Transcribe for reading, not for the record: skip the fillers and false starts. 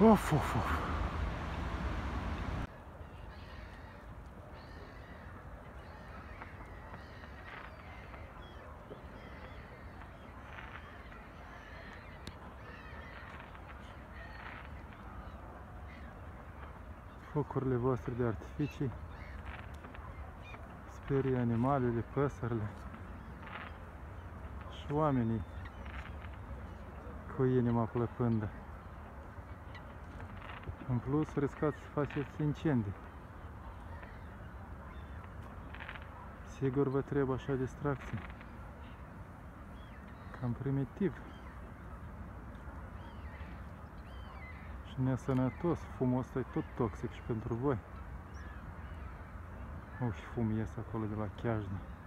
Of, of, of. Focurile voastre de artificii sperie animalele, păsările și oamenii cu inima plăpândă. În plus, riscați să faceți incendii. Sigur vă trebuie așa distracție. Cam primitiv. Și nesănătos. Fumul ăsta e tot toxic și pentru voi. Și fum ies acolo de la cheajnă.